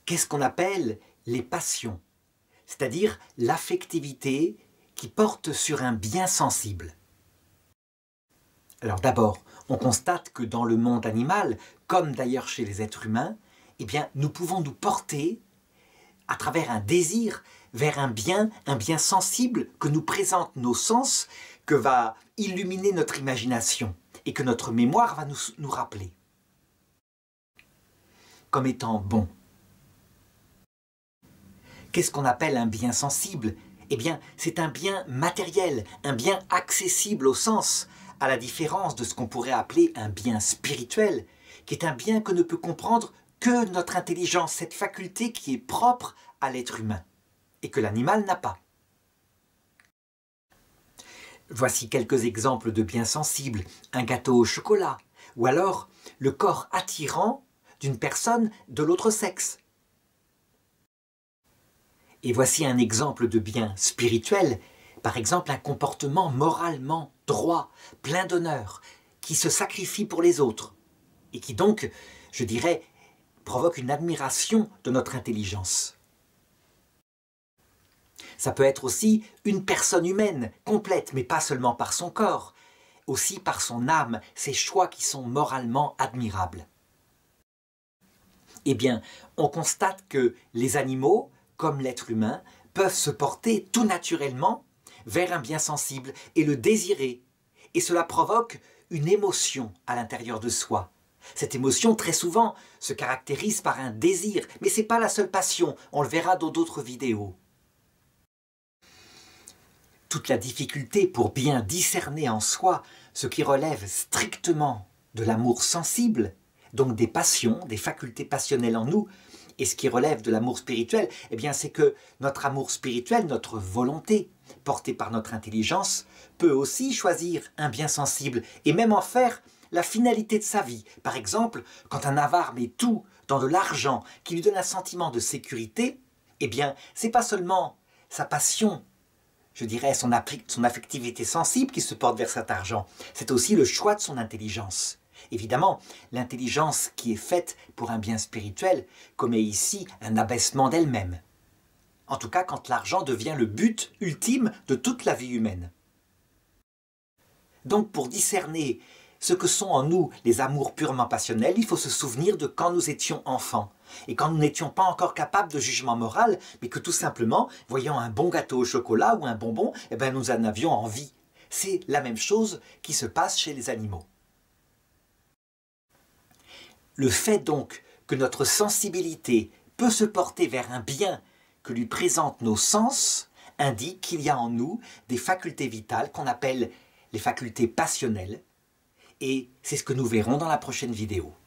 qu'est-ce qu'on appelle les passions, c'est-à-dire l'affectivité qui porte sur un bien sensible. Alors d'abord, on constate que dans le monde animal, comme d'ailleurs chez les êtres humains, eh bien, nous pouvons nous porter à travers un désir vers un bien sensible que nous présentent nos sens, que va illuminer notre imagination et que notre mémoire va nous rappeler comme étant bon. Qu'est-ce qu'on appelle un bien sensible? Eh bien, c'est un bien matériel, un bien accessible au sens, à la différence de ce qu'on pourrait appeler un bien spirituel, qui est un bien que ne peut comprendre que notre intelligence, cette faculté qui est propre à l'être humain, et que l'animal n'a pas. Voici quelques exemples de biens sensibles, un gâteau au chocolat, ou alors le corps attirant d'une personne de l'autre sexe. Et voici un exemple de bien spirituel, par exemple un comportement moralement droit, plein d'honneur, qui se sacrifie pour les autres, et qui donc, je dirais, provoque une admiration de notre intelligence. Ça peut être aussi une personne humaine, complète, mais pas seulement par son corps, aussi par son âme, ses choix qui sont moralement admirables. Eh bien, on constate que les animaux, comme l'être humain, peuvent se porter tout naturellement vers un bien sensible et le désirer. Et cela provoque une émotion à l'intérieur de soi. Cette émotion, très souvent, se caractérise par un désir, mais ce n'est pas la seule passion, on le verra dans d'autres vidéos. Toute la difficulté pour bien discerner en soi ce qui relève strictement de l'amour sensible, donc des passions, des facultés passionnelles en nous, et ce qui relève de l'amour spirituel, eh bien c'est que notre amour spirituel, notre volonté, portée par notre intelligence, peut aussi choisir un bien sensible et même en faire la finalité de sa vie. Par exemple, quand un avare met tout dans de l'argent qui lui donne un sentiment de sécurité, eh bien c'est pas seulement sa passion, je dirais son affectivité sensible qui se porte vers cet argent, c'est aussi le choix de son intelligence. Évidemment, l'intelligence qui est faite pour un bien spirituel commet ici un abaissement d'elle-même. En tout cas, quand l'argent devient le but ultime de toute la vie humaine. Donc, pour discerner ce que sont en nous les amours purement passionnels, il faut se souvenir de quand nous étions enfants. Et quand nous n'étions pas encore capables de jugement moral, mais que tout simplement, voyant un bon gâteau au chocolat ou un bonbon, eh bien, nous en avions envie. C'est la même chose qui se passe chez les animaux. Le fait donc que notre sensibilité peut se porter vers un bien que lui présentent nos sens indique qu'il y a en nous des facultés vitales qu'on appelle les facultés passionnelles, et c'est ce que nous verrons dans la prochaine vidéo.